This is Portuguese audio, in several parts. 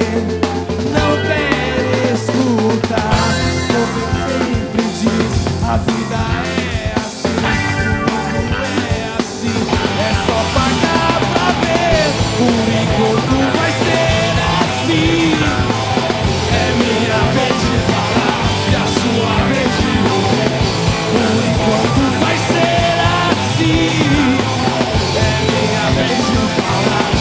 não quer escutar. Como sempre diz, a vida é assim, o mundo é assim. É só pagar pra ver, por enquanto vai ser assim. É minha vez de falar e a sua vez de ouvir. Por enquanto vai ser assim. É minha vez de falar.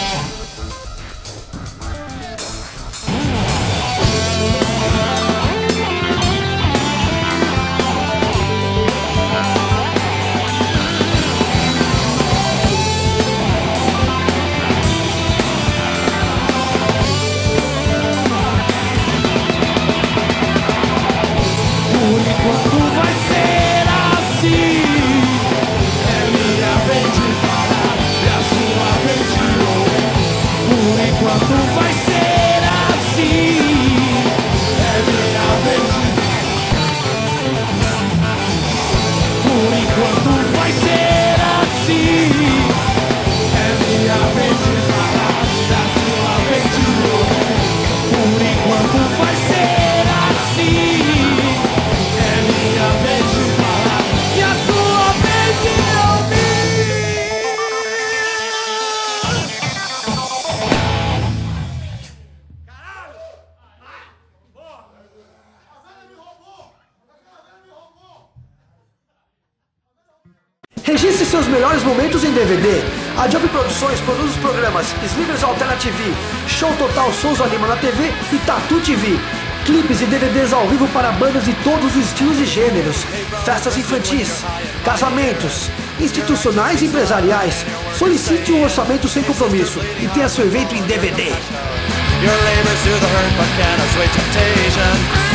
Por enquanto vai ser assim. É minha vez de falar e a sua vez de ouvir. Por enquanto vai ser assim. É minha vez de falar. Por enquanto vai ser assim. É minha vez de falar e a sua vez de ouvir. Por enquanto vai ser assim. É minha vez de falar e a sua vez de ouvir. Registre seus melhores momentos em DVD. A Job Produções produz os programas Slivers Alternative, Show Total Souls Anima na TV e Tatu TV. Clipes e DVDs ao vivo para bandas de todos os estilos e gêneros. Festas infantis, casamentos, institucionais e empresariais. Solicite um orçamento sem compromisso e tenha seu evento em DVD. Your labors to the hurt but can assuage temptation.